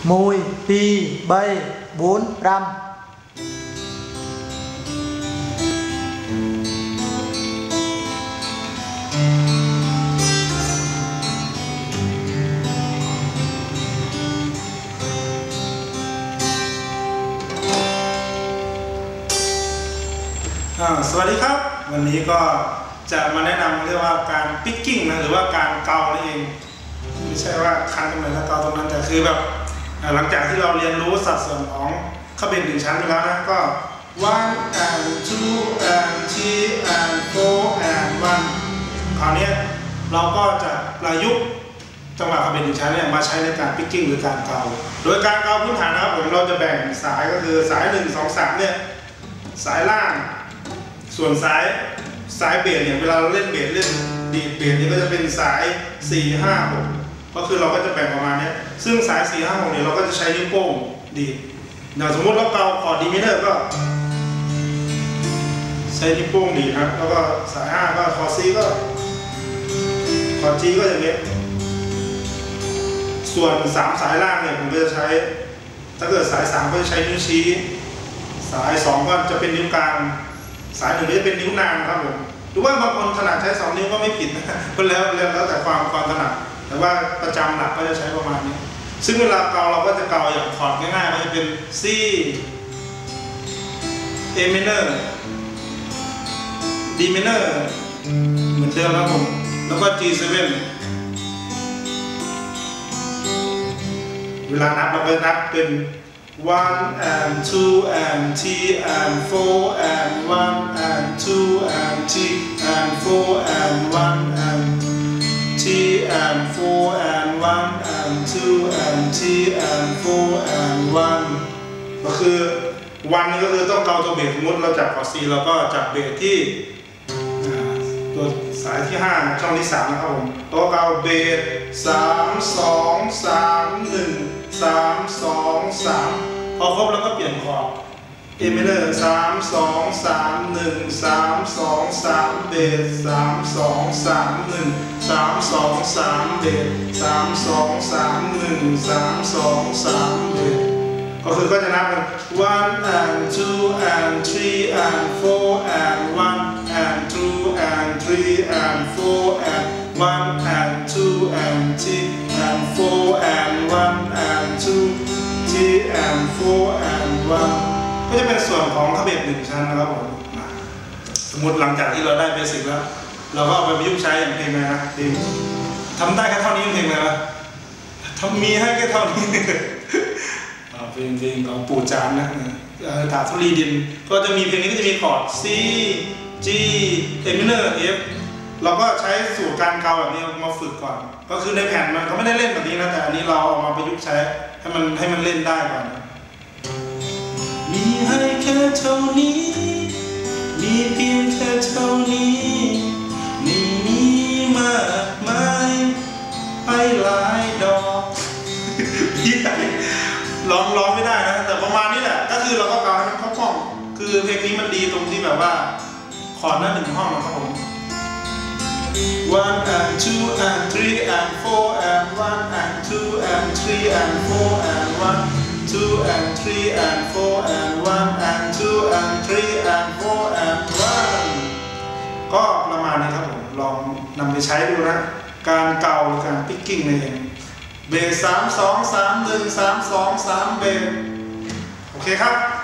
1, 2, 3, 4, 5. สวัสดีครับวันนี้ก็จะมาแนะนำเรียกว่าการปิกกิ้งนะหรือว่าการเกานั่นเองไม่ใช่ว่าคันตรงไหนแล้วเกาตรงนั้นแต่คือแบบหลังจากที่เราเรียนรู้สัดส่วนของข้อเป็น1ชั้นไปแล้วนะก็ 1 and 2 and 3 and 4 and 1คราวนี้เราก็จะประยุกต์จังหวะข้อเป็น1ชั้นเนี่ยมาใช้ในการปิกกิ้งหรือการเกาโดยการเกาพื้นฐานนะครับผมเราจะแบ่งสายก็คือสาย1 2 3เนี่ยสายล่างส่วนสายเบสเนี่ยเวลาเราเล่นเบสเล่นดีดเบสนี่ก็จะเป็นสาย4 5 6ก็คือเราก็จะแบ่งประมาณนี้ซึ่งสาย4 5 6เนี่ยเราก็จะใช้นิ้วโป้งดีดอย่างสมมติเราเกาคอร์ดดีมิเนอร์ก็ใช้นิ้วโป้งดีดครับแล้วก็สาย5ก็คอร์ด C ก็คอร์ด G ก็อย่างเงี้ยส่วน3สายล่างเนี่ยผมก็จะใช้ถ้าเกิดสาย3ก็จะใช้นิ้วชี้สาย2ก็จะเป็นนิ้วกลางสาย1ก็จะเป็นนิ้วนางครับผมหรือว่าบางคนถนัดใช้2นิ้วก็ไม่ผิดนะก็แล้วแต่ความถนัดแต่ว่าประจำหลักก็จะใช้ประมาณนี้ซึ่งเวลาเกาเราก็จะเกาอย่างคอร์ดง่ายๆก็จะเป็น C A minor D minor เหมือนเดิมครับผมแล้วก็ G7 เวลานับเราก็นับเป็น1 and 2 and 3 and 4 and 1 and 2 and 3 and 4 and 1 and 3 and 4 and 1 and 2 and 3 and 4 and 1ก็คือวันนี้ก็คือต้องเกาตัวเบสสมมติเราจับคอร์ด C เราก็จับเบสที่ตัวสายที่5ช่องที่3นะครับผมตัวเกาเบส3 2 3 1 3 2 3พอครบแล้วก็เปลี่ยนคอร์ด A minor 3 2 3 1 3 2 3เบส3 2 3 1 3 2 3เบส3 2 3 1 3 2 3เบสก็คือก็จะนับเป็น1 and 2 and 3 and 4 and 1 and 2 and 3 and 4 and 1 and 2 and 3 and 4 and 1 and 2 3 and 4 and 1ก็จะเป็นส่วนของข้อเบส1ชั้นนะครับผมสมมติหลังจากที่เราได้เบสิกแล้วเราก็เอาไปประยุกต์ใช้อย่างเพลงนะทำได้แค่เท่านี้เพลงนะทำมีให้แค่เท่านี้เพลงของปู่จานนะถาธุลีดินก็จะมีเพลงนี้ก็จะมีคอร์ด C G A minor F เราก็ใช้สูตรการเกาแบบนี้มาฝึกก่อนก็คือในแผ่นมันเขาไม่ได้เล่นแบบนี้นะแต่อันนี้เราเอามาประยุกต์ใช้ให้มันเล่นได้ก่อนมีให้แค่เท่านี้มีเพียงแค่เท่านี้ไม่มีมากมายไปหลายดอกพี่ใหญ่ร้องไม่ได้นะแต่ประมาณนี้แหละก็คือเราก็เกาให้มันคล่องๆคือเพลงนี้มันดีตรงที่แบบว่าคอร์ดละ1ห้องนะครับผม1 and 2 and 3 and 4 and 1 and 2 and 3 and 4 and 1 2 and 3 and 4 and 1 and 2 and 3 and 4 and 1ก็ประมาณนี้ครับผมลองนำไปใช้ดูนะการเกาหรือการปิกกิ้งนั่นเองเบส3 2 3 1 3 2 3เบสโอเคครับ